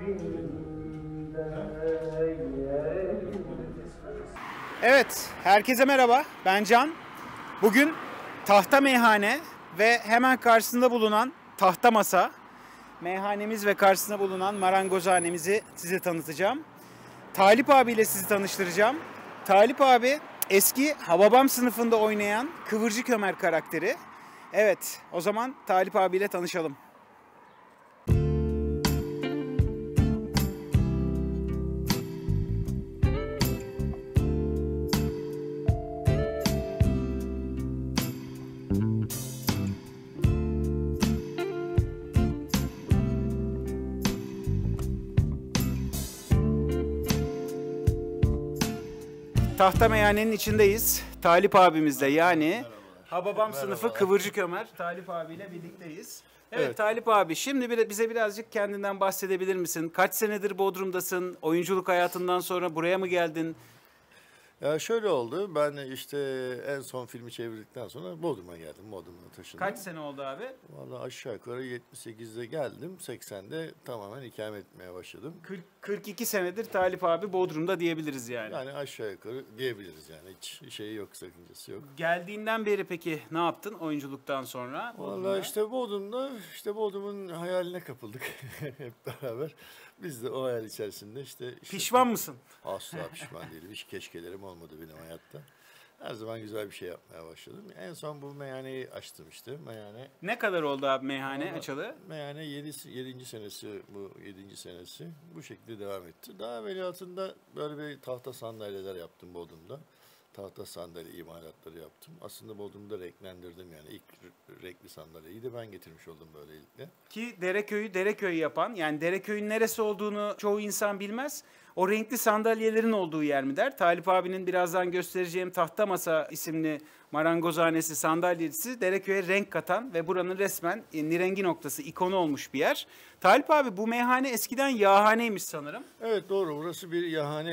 Evet, herkese merhaba. Ben Can. Bugün Tahta Meyhane ve hemen karşısında bulunan Tahta Masa, meyhanemiz ve karşısında bulunan marangozhanemizi size tanıtacağım. Talip abiyle sizi tanıştıracağım. Talip abi eski Hababam sınıfında oynayan Kıvırcık Ömer karakteri. Evet, o zaman Talip abiyle tanışalım. Tahta Meyhane'nin içindeyiz. Talip abimizle yani Hababam sınıfı Kıvırcık Ömer Talip abiyle birlikteyiz. Evet, Talip abi, şimdi bize birazcık kendinden bahsedebilir misin? Kaç senedir Bodrum'dasın? Oyunculuk hayatından sonra buraya mı geldin? Ya şöyle oldu. Ben işte en son filmi çevirdikten sonra Bodrum'a geldim. Bodrum'a taşındım. Kaç sene oldu abi? Vallahi aşağı yukarı 78'de geldim. 80'de tamamen ikamet etmeye başladım. 42 senedir Talip abi Bodrum'da diyebiliriz yani. Yani aşağı yukarı diyebiliriz yani. Hiç şeyi yok, sakıncası yok. Geldiğinden beri peki ne yaptın oyunculuktan sonra? Vallahi işte Bodrum'un hayaline kapıldık hep beraber. Biz de o hayal içerisinde işte Pişman mısın? Asla pişman değilim. Hiç keşkelerim olmadı benim hayatta. Her zaman güzel bir şey yapmaya başladım. En son bu meyhaneyi açtım işte. Meyhane. Ne kadar oldu abi meyhane açalı? Meyhane 7. senesi, bu 7. senesi. Bu şekilde devam etti. Daha evveliyatında böyle bir tahta sandalyeler yaptım Bodrum'da. Tahta sandalye imalatları yaptım. Aslında Bodrum'da renklendirdim yani. İlk renkli sandalyeyi de ben getirmiş oldum böylelikle. Ki Dereköy yapan, yani Dereköy'ün neresi olduğunu çoğu insan bilmez. O renkli sandalyelerin olduğu yer mi der? Talip abinin birazdan göstereceğim Tahta Masa isimli marangozhanesi, sandalyesi Dereköy'e renk katan ve buranın resmen nirengi noktası, ikonu olmuş bir yer. Talip abi, bu meyhane eskiden yağhaneymiş sanırım. Evet, doğru. Burası bir yahane.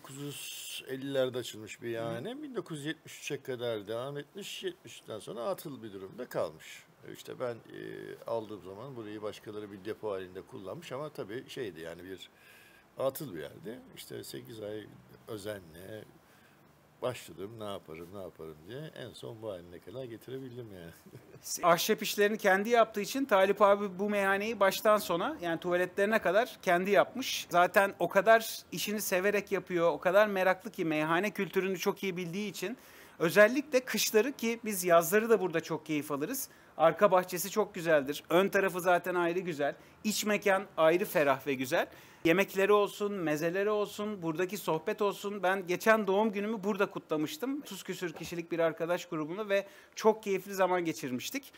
1950'lerde açılmış bir yahane. 1973'e kadar devam etmiş. 70'ten sonra atıl bir durumda kalmış. İşte ben aldığım zaman burayı başkaları bir depo halinde kullanmış ama tabii şeydi yani bir atıl bir yerdi. İşte 8 ay özenle başladım, ne yaparım diye en son bu haline kadar getirebildim yani. Ahşap işlerini kendi yaptığı için Talip abi bu meyhaneyi baştan sona, yani tuvaletlerine kadar kendi yapmış. Zaten o kadar işini severek yapıyor, o kadar meraklı ki, meyhane kültürünü çok iyi bildiği için. Özellikle kışları, ki biz yazları da burada çok keyif alırız. Arka bahçesi çok güzeldir. Ön tarafı zaten ayrı güzel. İç mekan ayrı ferah ve güzel. Yemekleri olsun, mezeleri olsun, buradaki sohbet olsun. Ben geçen doğum günümü burada kutlamıştım. 30 küsür kişilik bir arkadaş grubumla ve çok keyifli zaman geçirmiştik.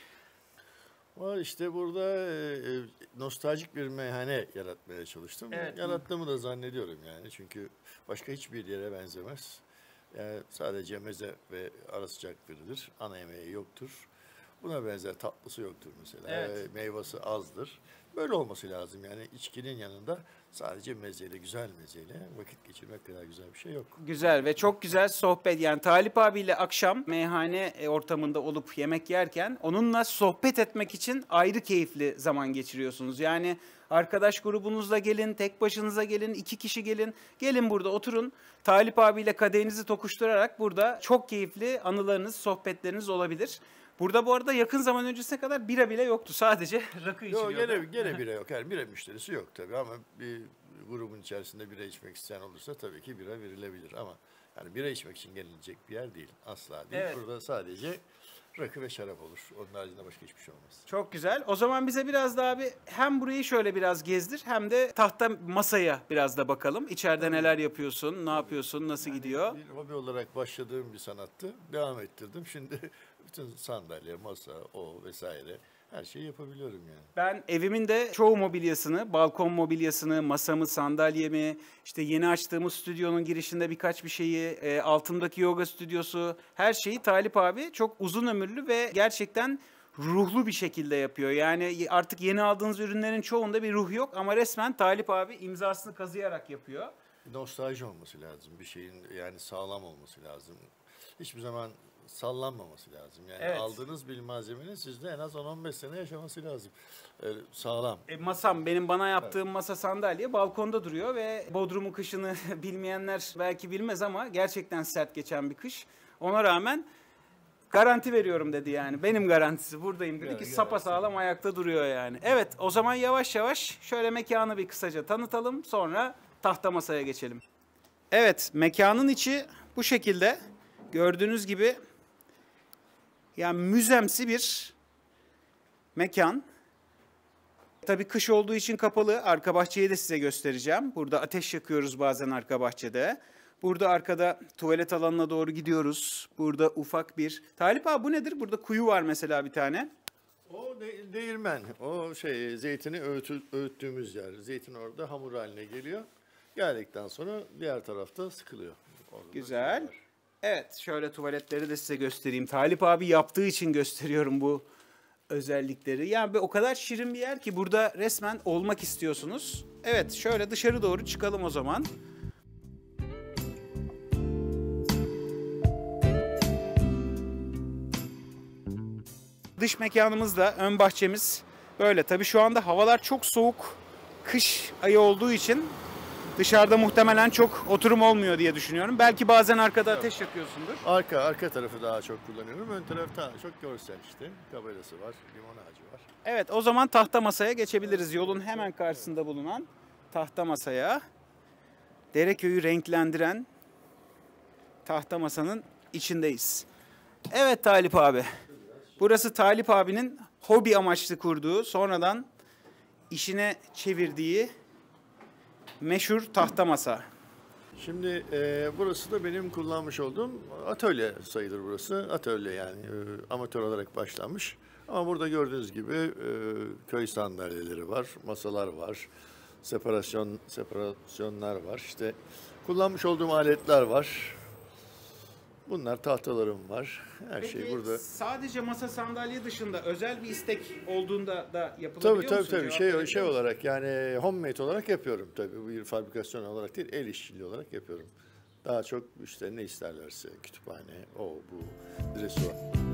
Var işte burada nostaljik bir meyhane yaratmaya çalıştım. Evet. Yarattığımı da zannediyorum yani. Çünkü başka hiçbir yere benzemez. Yani sadece meze ve ara sıcak verilir. Ana yemeği yoktur. Buna benzer tatlısı yoktur mesela. Evet. Meyvesi azdır. Böyle olması lazım yani, içkinin yanında sadece mezeyle, güzel mezeyle vakit geçirmek kadar güzel bir şey yok. Güzel ve çok güzel sohbet. Yani Talip abiyle akşam meyhane ortamında olup yemek yerken onunla sohbet etmek için ayrı keyifli zaman geçiriyorsunuz. Yani arkadaş grubunuzla gelin, tek başınıza gelin, 2 kişi gelin. Gelin burada oturun. Talip abiyle kadehinizi tokuşturarak burada çok keyifli anılarınız, sohbetleriniz olabilir. Burada bu arada yakın zaman öncesine kadar bira bile yoktu. Sadece rakı içiliyordu. Yok, gene bira yok. Yani bira müşterisi yok tabii ama bir grubun içerisinde bira içmek isteyen olursa tabii ki bira verilebilir ama yani bira içmek için gelinecek bir yer değil. Asla değil. Evet. Burada sadece rakı ve şarap olur. Onun haricinde başka hiçbir şey olmaz. Çok güzel. O zaman bize biraz da abi hem burayı şöyle biraz gezdir, hem de Tahta Masaya biraz da bakalım. İçeride neler yapıyorsun, ne yapıyorsun, nasıl gidiyor? Bir hobi olarak başladığım bir sanattı. Devam ettirdim. Şimdi bütün sandalye, masa, o vesaire her şeyi yapabiliyorum yani. Ben evimin de çoğu mobilyasını, balkon mobilyasını, masamı, sandalyemi, işte yeni açtığımız stüdyonun girişinde birkaç bir şeyi, altımdaki yoga stüdyosu, her şeyi Talip abi çok uzun ömürlü ve gerçekten ruhlu bir şekilde yapıyor. Yani artık yeni aldığınız ürünlerin çoğunda bir ruh yok ama resmen Talip abi imzasını kazıyarak yapıyor. Nostalji olması lazım bir şeyin, yani sağlam olması lazım. Hiçbir zaman sallanmaması lazım. Yani Evet. aldığınız bir malzemenin sizde en az 10-15 sene yaşaması lazım. Sağlam. Masam, benim bana yaptığım masa sandalye balkonda duruyor ve Bodrum'un kışını bilmeyenler belki bilmez ama gerçekten sert geçen bir kış. Ona rağmen garanti veriyorum dedi yani. Benim garantisi buradayım dedi ki sapasağlam ayakta duruyor yani. Evet, o zaman yavaş yavaş şöyle mekanı bir kısaca tanıtalım, sonra tahta masaya geçelim. Evet, mekanın içi bu şekilde. Gördüğünüz gibi yani müzemsi bir mekan. Tabii kış olduğu için kapalı. Arka bahçeyi de size göstereceğim. Burada ateş yakıyoruz bazen arka bahçede. Burada arkada tuvalet alanına doğru gidiyoruz. Burada ufak bir... Talip abi bu nedir? Burada kuyu var mesela bir tane. O değirmen. O zeytini öğüttüğümüz yer. Zeytin orada hamur haline geliyor. Geldikten sonra diğer tarafta sıkılıyor. Orada Güzel. Evet, şöyle tuvaletleri de size göstereyim. Talip abi yaptığı için gösteriyorum bu özellikleri. Yani o kadar şirin bir yer ki burada resmen olmak istiyorsunuz. Evet, şöyle dışarı doğru çıkalım o zaman. Dış mekanımız da, ön bahçemiz böyle. Tabii şu anda havalar çok soğuk. Kış ayı olduğu için dışarıda muhtemelen çok oturum olmuyor diye düşünüyorum. Belki bazen arkada ateş yakıyorsundur. Arka tarafı daha çok kullanıyorum. Ön taraf daha çok görsel işte. Tabelası var, limon ağacı var. Evet, o zaman tahta masaya geçebiliriz. Yolun hemen karşısında bulunan tahta masaya. Dereköy'ü renklendiren tahta masanın içindeyiz. Evet Talip abi. Burası Talip abinin hobi amaçlı kurduğu, sonradan işine çevirdiği meşhur tahta masa. Şimdi burası da benim kullanmış olduğum atölye sayılır burası. Atölye yani amatör olarak başlanmış. Ama burada gördüğünüz gibi köy sandalyeleri var, masalar var, separasyonlar var. İşte kullanmış olduğum aletler var. Bunlar tahtalarım var. Her Peki, şey burada. sadece masa sandalye dışında özel bir istek olduğunda da yapılabiliyor musun? Tabii. Şey olarak yani homemade olarak yapıyorum tabii. Bu bir fabrikasyon olarak değil, el işçiliği olarak yapıyorum. Daha çok işte ne isterlerse kütüphane, bu, restoran.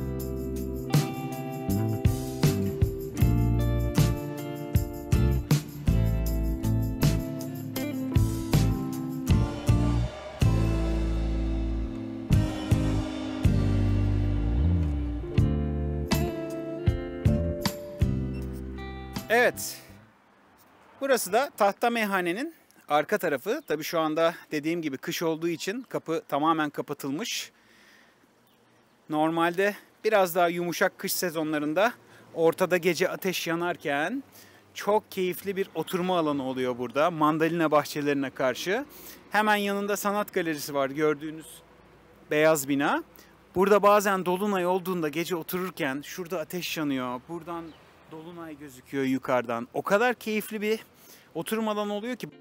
Evet. Burası da tahta meyhanenin arka tarafı. Tabii şu anda dediğim gibi kış olduğu için kapı tamamen kapatılmış. Normalde biraz daha yumuşak kış sezonlarında ortada gece ateş yanarken çok keyifli bir oturma alanı oluyor burada. Mandalina bahçelerine karşı. Hemen yanında sanat galerisi var, gördüğünüz beyaz bina. Burada bazen dolunay olduğunda gece otururken şurada ateş yanıyor. Buradan dolunay gözüküyor yukarıdan. O kadar keyifli bir oturum alanı oluyor ki.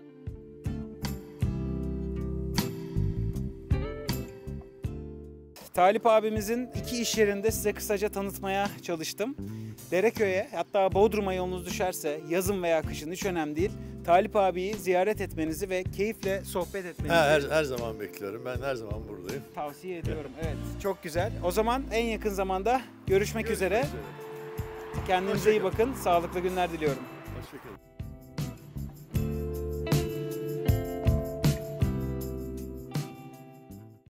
Talip abimizin 2 iş yerinde size kısaca tanıtmaya çalıştım. Dereköy'e, hatta Bodrum'a yolunuz düşerse yazın veya kışın hiç önemli değil. Talip abiyi ziyaret etmenizi ve keyifle sohbet etmenizi Her zaman bekliyorum. Ben her zaman buradayım. tavsiye ediyorum. Evet, çok güzel. O zaman en yakın zamanda görüşmek üzere. Kendinize iyi bakın. Sağlıklı günler diliyorum. Hoşçakalın.